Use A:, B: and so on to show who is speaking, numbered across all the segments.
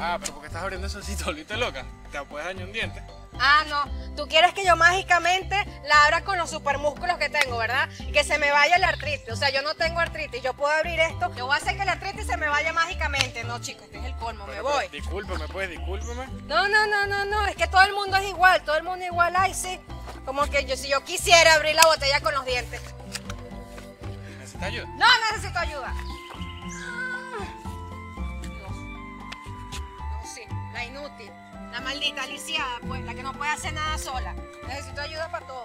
A: va, pero ¿por qué estás abriendo ese sitio? ¿Volviste loca? Te puedes dañar un diente.
B: Ah, no. Tú quieres que yo mágicamente la abra con los supermúsculos que tengo, ¿verdad? Y que se me vaya la artritis. O sea, yo no tengo artritis. Yo puedo abrir esto. Yo voy a hacer que la artritis se me vaya mágicamente. No, chicos, este es el colmo. Me voy.
A: Discúlpeme, pues, discúlpeme.
B: No. Es que todo el mundo es igual. Todo el mundo es igual. Ay, sí. Como que si yo quisiera abrir la botella con los dientes.
A: ¿Necesitas ayuda?
B: No necesito ayuda. No, sí. La inútil. La maldita lisiada, pues, la que no puede hacer nada sola. Necesito ayuda para todo.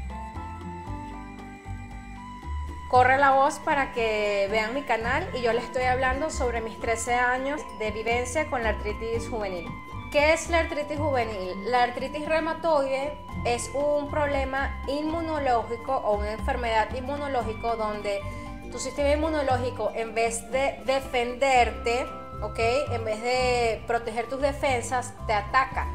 C: Corre la voz para que vean mi canal y yo les estoy hablando sobre mis 13 años de vivencia con la artritis juvenil. ¿Qué es la artritis juvenil? La artritis reumatoide es un problema inmunológico o una enfermedad inmunológica donde tu sistema inmunológico, en vez de defenderte, ¿ok? En vez de proteger tus defensas, te ataca.